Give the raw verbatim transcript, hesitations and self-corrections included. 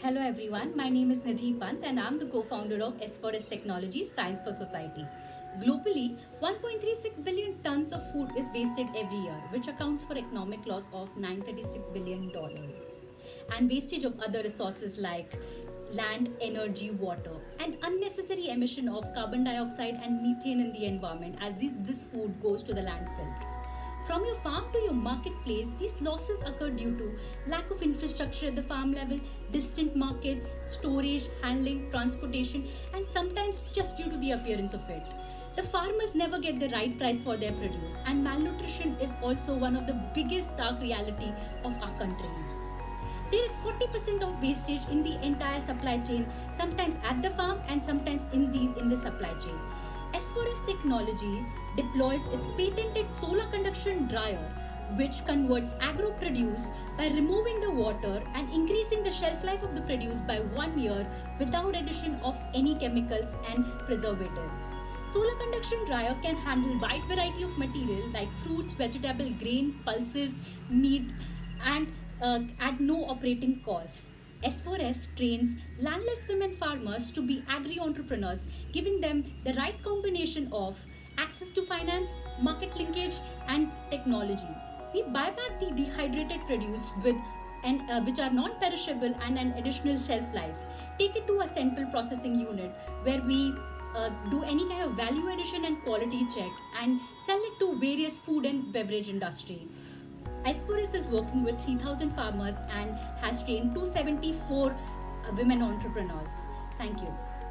Hello everyone, my name is Nidhi Pant and I'm the co-founder of S four S Technologies Science for Society. Globally, one point three six billion tons of food is wasted every year, which accounts for economic loss of nine hundred thirty-six billion dollars. And wastage of other resources like land, energy, water, and unnecessary emission of carbon dioxide and methane in the environment as this food goes to the landfills. From your farm to your marketplace, these losses occur due to lack of infrastructure at the farm level, distant markets, storage, handling, transportation, and sometimes just due to the appearance of it. The farmers never get the right price for their produce, and malnutrition is also one of the biggest stark reality of our country. There is forty percent of wastage in the entire supply chain, sometimes at the farm and sometimes in the, in the supply chain. S four S Technology deploys its patented solar conduction dryer, which converts agro produce by removing the water and increasing the shelf life of the produce by one year without addition of any chemicals and preservatives. Solar conduction dryer can handle wide variety of material like fruits, vegetable, grain, pulses, meat, and uh, at no operating cost. S four S trains landless women farmers to be agri-entrepreneurs, giving them the right combination of access to finance, market linkage, and technology. We buy back the dehydrated produce with and uh, which are non-perishable and an additional shelf life. Take it to a central processing unit where we uh, do any kind of value addition and quality check and sell it to various food and beverage industry. S four S is working with three thousand farmers and has trained two hundred seventy-four women entrepreneurs. Thank you.